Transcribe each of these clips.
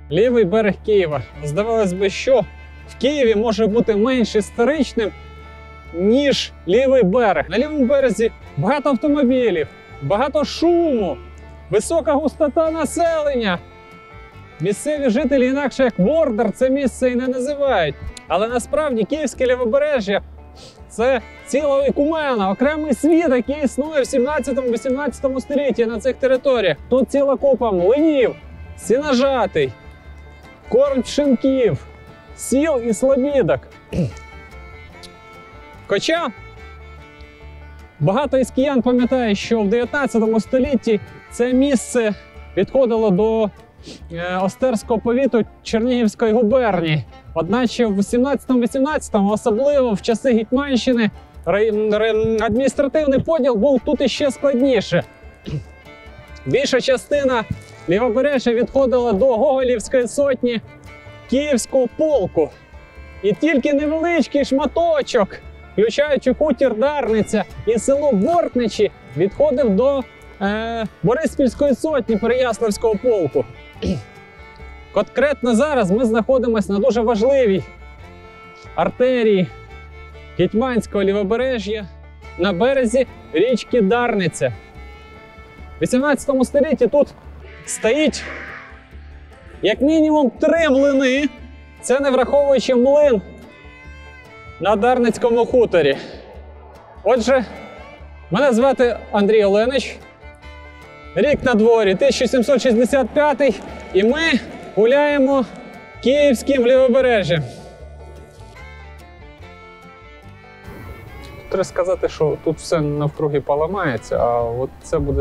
Лівий берег Києва. Здавалось би, що в Києві може бути менш історичним, ніж лівий берег. На лівому березі багато автомобілів, багато шуму, висока густота населення. Місцеві жителі інакше як Вордер це місце і не називають. Але насправді Київське лівобережжя – це ціла ікумена, окремий світ, який існує в 17-18 столітті на цих територіях. Тут ціла купа млинів, сіножатий, кормчинків, сіл і слобідок. Хоча багато із киян пам'ятає, що в 19 столітті це місце відходило до Остерського повіту Чернігівської губернії. Одначе в 17-18, особливо в часи Гетьманщини, адміністративний поділ був тут іще складніше. Більша частина лівобережжя відходила до Гоголівської сотні Київського полку. І тільки невеличкий шматочок, включаючи хутір Дарниця і село Бортничі, відходив до Бориспільської сотні Переяславського полку. Конкретно зараз ми знаходимося на дуже важливій артерії Гетьманського лівобережжя на березі річки Дарниця. В 18 столітті тут стоїть як мінімум 3 млини. Це не враховуючи млин на Дарницькому хуторі. Отже, мене звати Андрій Оленич. Рік на дворі 1765 і ми гуляємо Київським лівобережжям. Треба сказати, що тут все навкруги поламається, а от це буде...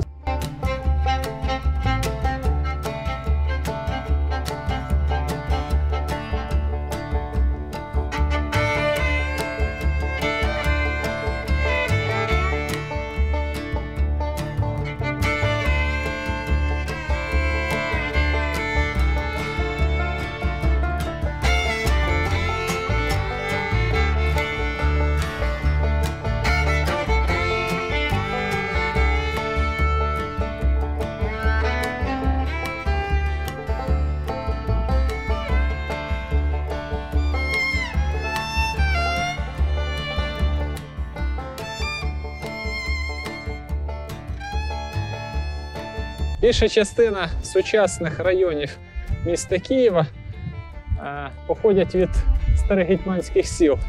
Більша частина сучасних районів міста Києва походять від старих гетьманських сіл.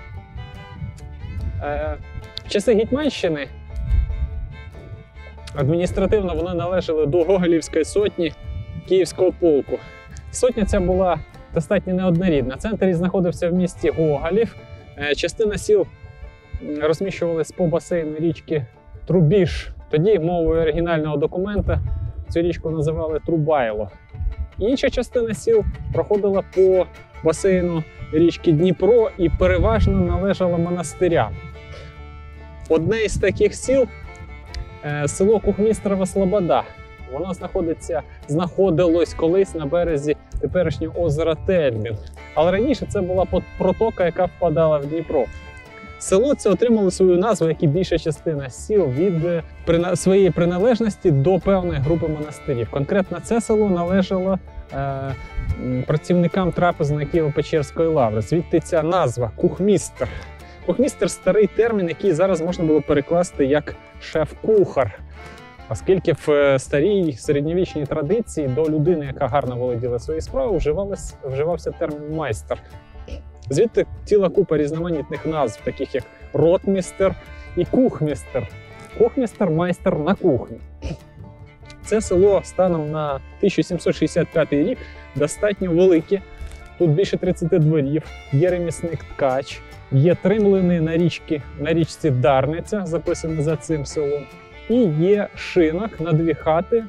В часи Гетьманщини адміністративно вони належали до Гоголівської сотні Київського полку. Сотня ця була достатньо неоднорідна. Центр знаходився в місті Гоголів. Частина сіл розміщувалась по басейну річки Трубіж. Тоді мовою оригінального документа цю річку називали Трубайло. Інша частина сіл проходила по басейну річки Дніпро і переважно належала монастирям. Одне із таких сіл – село Кухмістрова Слобода. Воно знаходилось колись на березі теперішнього озера Тельмін. Але раніше це була протока, яка впадала в Дніпро. Село це отримало свою назву, як і більша частина сіл, від своєї приналежності до певної групи монастирів. Конкретно це село належало працівникам трапезної Києво-Печерської лаври. Звідти ця назва – Кухмістер. Кухмістер – старий термін, який зараз можна було перекласти як шеф-кухар. Оскільки в старій середньовічній традиції до людини, яка гарно володіла своєю справою, вживався термін майстер. Звідти ціла купа різноманітних назв, таких як ротмістер і кухмістер. Кухмістер – майстер на кухні. Це село станом на 1765 рік достатньо велике. Тут більше 30 дворів, є ремісник-ткач, є 3 млини на річці Дарниця, записані за цим селом, і є шинок на 2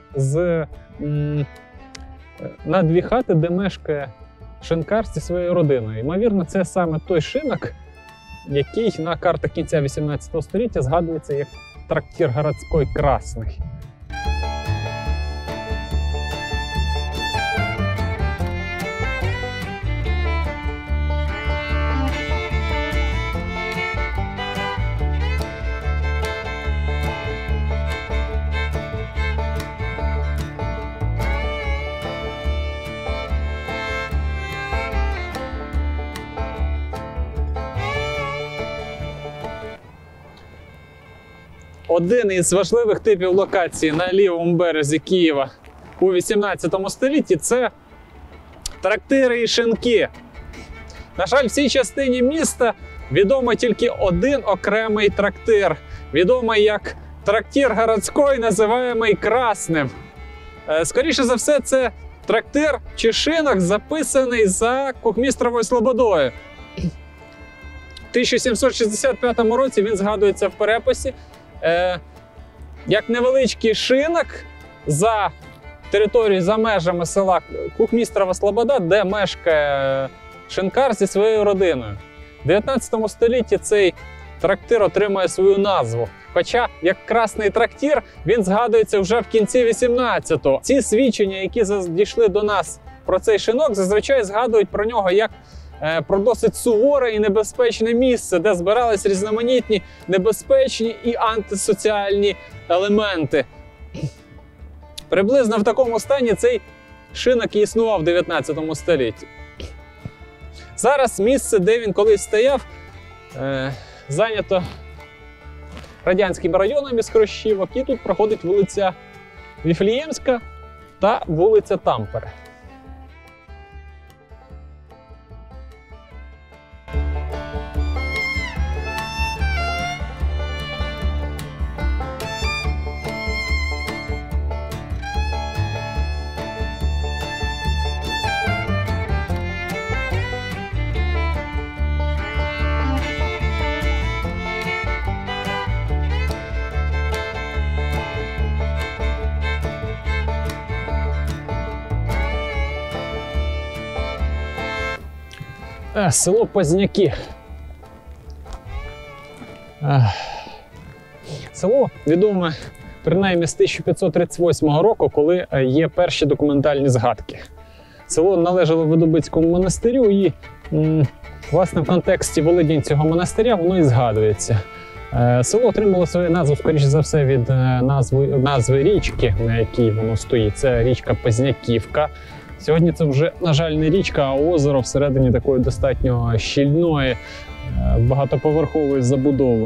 хати, де мешкає шинкар зі своєю родиною. Ймовірно, це саме той шинок, який на картах кінця 18 століття згадується як трактир городський Красний. один із важливих типів локації на лівому березі Києва у 18 столітті – це трактири і шинки. На жаль, в цій частині міста відомо тільки один окремий трактир, відомий як трактир городський, називаємий Красним. Скоріше за все, це трактир чи шинок, записаний за Кухмістровою слободою. В 1765 році він згадується в переписі як невеличкий шинок за територією, за межами села Кухмістрова Слобода, де мешкає шинкар зі своєю родиною. В 19 столітті цей трактир отримує свою назву. Хоча, як Красний трактир, він згадується вже в кінці 18-го. Ці свідчення, які дійшли до нас про цей шинок, зазвичай згадують про нього як про досить суворе і небезпечне місце, де збирались різноманітні небезпечні і антисоціальні елементи. Приблизно в такому стані цей шинок і існував в 19 столітті. Зараз місце, де він колись стояв, зайнято радянськими районами із хрущівок, і тут проходить вулиця Віфліємська та вулиця Тампери. Село Позняки. Село відоме принаймні з 1538 року, коли є перші документальні згадки. Село належало Видубицькому монастирю і, власне, в контексті володінь цього монастиря воно і згадується. Село отримало свою назву, скоріше за все, від назви річки, на якій воно стоїть. Це річка Позняківка. Сьогодні це вже, на жаль, не річка, а озеро всередині такої достатньо щільної, багатоповерхової забудови.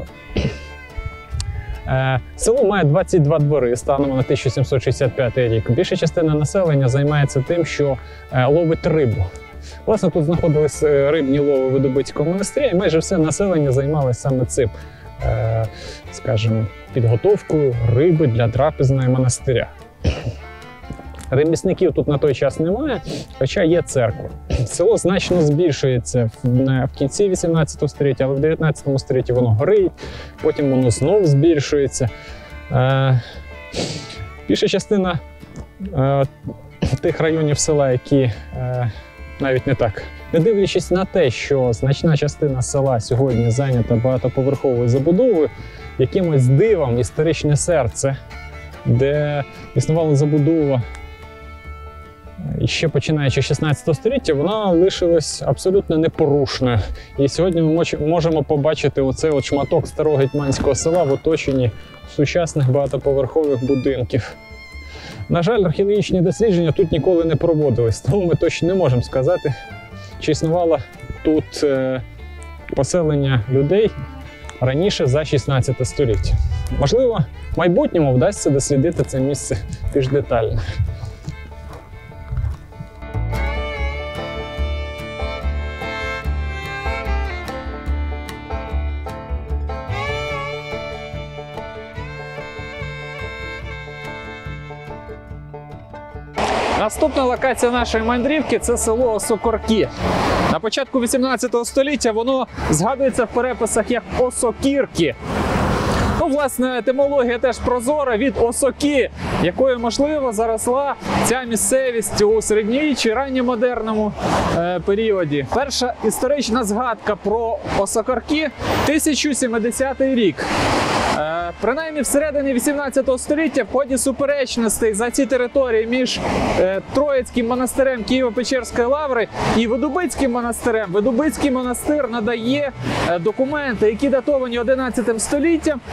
Село має 22 двори станом на 1765 рік. Більша частина населення займається тим, що ловить рибу. Власне, тут знаходились рибні лови Видубицького монастиря, і майже все населення займалося саме цим, скажімо, підготовкою риби для трапезної монастиря. Ремісників тут на той час немає, хоча є церква. Село значно збільшується в кінці 18 століття, але в 19 столітті воно горить, потім воно знову збільшується. Більша частина тих районів села, які навіть не так. Не дивлячись на те, що значна частина села сьогодні зайнята багатоповерховою забудовою, якимось дивом історичне серце, де існувала забудова і ще починаючи з 16 століття, вона лишилась абсолютно непорушною. І сьогодні ми можемо побачити оцей от шматок старого гетьманського села в оточенні сучасних багатоповерхових будинків. На жаль, археологічні дослідження тут ніколи не проводились, тому ми точно не можемо сказати, чи існувало тут поселення людей раніше за 16 століття. Можливо, в майбутньому вдасться дослідити це місце більш детально. Наступна локація нашої мандрівки – це село Осокорки. На початку 18 століття воно згадується в переписах як Осокірки. Ну, власне, етимологія теж прозора від осоки, якою, можливо, заросла ця місцевість у середньовіччі, ранньомодерному періоді. Перша історична згадка про Осокорки – 1070 рік. Принаймні всередині 18 століття в ході суперечностей за ці території між Троїцьким монастирем Києво-Печерської лаври і Видубицьким монастирем. Видубицький монастир надає документи, які датовані 11 століттям.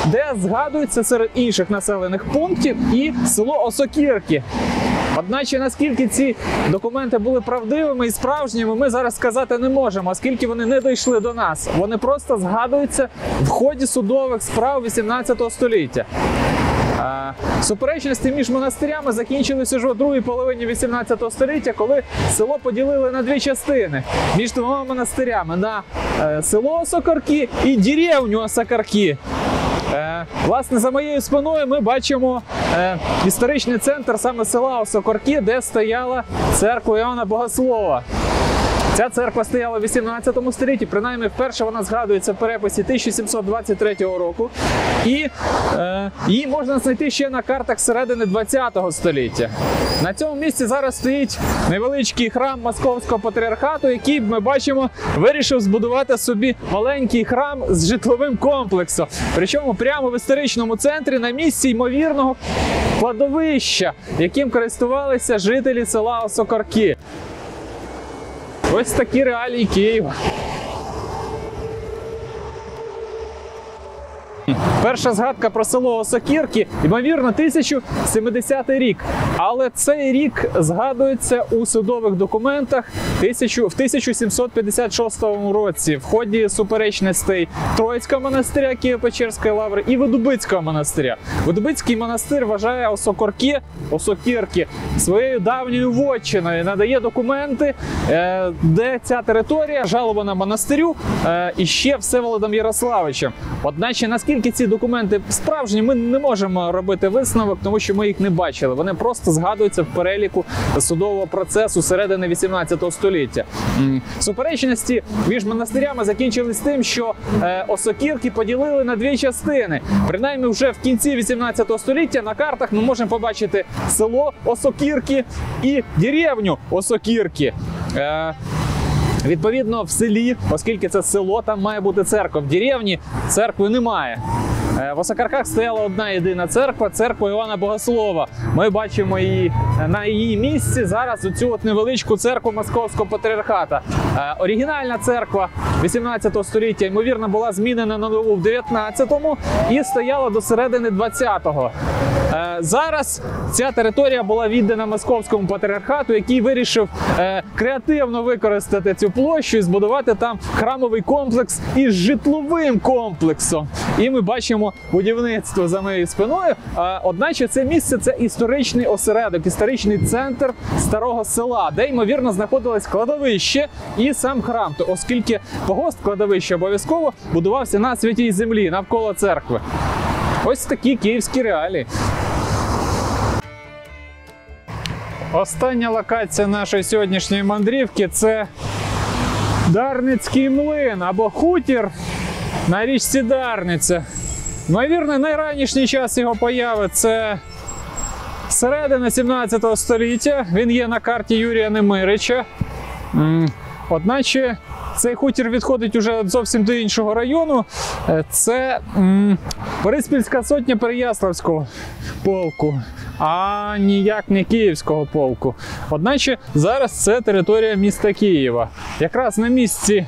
де згадується серед інших населених пунктів і село Осокірки. Одначе, наскільки ці документи були правдивими і справжніми, ми зараз сказати не можемо, оскільки вони не дійшли до нас. Вони просто згадуються в ході судових справ 18 століття. Суперечності між монастирями закінчилися вже у другій половині 18 століття, коли село поділили на дві частини між двома монастирями – на село Осокорки і деревню Осокорки. Власне, за моєю спиною ми бачимо історичний центр саме села Осокорки, де стояла церква Іоанна Богослова. Ця церква стояла в 18 столітті, принаймні вперше вона згадується в переписі 1723 року. І її можна знайти ще на картах середини 20 століття. На цьому місці зараз стоїть невеличкий храм Московського патріархату, який, ми бачимо, вирішив збудувати собі маленький храм з житловим комплексом. Причому прямо в історичному центрі на місці ймовірного кладовища, яким користувалися жителі села Осокорки. Ось такі реалії Києва. Перша згадка про село Осокірки, ймовірно, 1070 рік. Але цей рік згадується у судових документах в 1756 році в ході суперечностей Троїцького монастиря Києво-Печерської лаври і Видубицького монастиря. Видубицький монастир вважає Осокірки своєю давньою вотчиною, надає документи, де ця територія жалобана монастирю і ще Всеволодом Ярославичем. Одначе, наскільки ці документи справжні, ми не можемо робити висновок, тому що ми їх не бачили. Вони просто згадуються в переліку судового процесу середини 18 століття. Суперечності між монастирями закінчились тим, що Осокірки поділили на дві частини. Принаймні вже в кінці 18 століття на картах ми можемо побачити село Осокірки і деревню Осокірки. Відповідно, в селі, оскільки це село, там має бути церква. В деревні церкви немає. В Осокорках стояла одна єдина церква, церква Іоанна Богослова. Ми бачимо її на її місці зараз, оцю от невеличку церкву Московського патріархата. Оригінальна церква 18 століття, ймовірно, була змінена на нову в 19-му і стояла до середини 20-го. Зараз ця територія була віддана Московському патріархату, який вирішив креативно використати цю площу і збудувати там храмовий комплекс із житловим комплексом. І ми бачимо будівництво за моєю спиною. Одначе це місце – це історичний осередок, історичний центр старого села, де, ймовірно, знаходилось кладовище і сам храм, оскільки погост кладовища обов'язково будувався на святій землі, навколо церкви. Ось такі київські реалії. Остання локація нашої сьогоднішньої мандрівки – це Дарницький млин або хутір на річці Дарниця. Ймовірно, найранішній час його появи – це середина 17 століття. Він є на карті Юрія Немирича. Одначе цей хутір відходить уже зовсім до іншого району. Це Бориспільська сотня Переяславського полку, а ніяк не Київського полку. Одначе зараз це територія міста Києва. Якраз на місці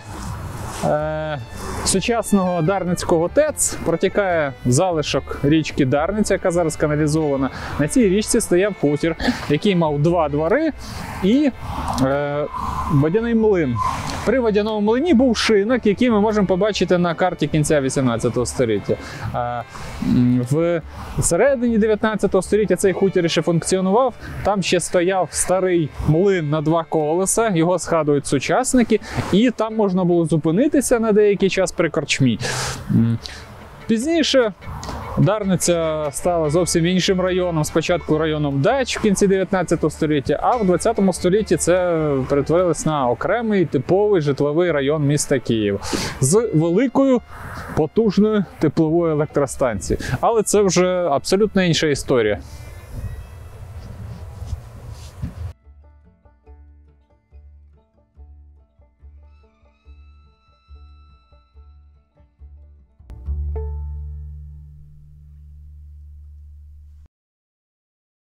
сучасного Дарницького ТЕЦ протікає залишок річки Дарниця, яка зараз каналізована. На цій річці стояв хутір, який мав два двори і водяний млин. При водяному млині був шинок, який ми можемо побачити на карті кінця 18 століття. В середині 19 століття цей хутір ще функціонував. Там ще стояв старий млин на два колеса, його згадують сучасники, і там можна було зупинитися на деякий час при корчмі. Пізніше Дарниця стала зовсім іншим районом, спочатку районом дач в кінці 19 століття, а в 20 столітті це перетворилось на окремий типовий житловий район міста Києва з великою потужною тепловою електростанцією. Але це вже абсолютно інша історія.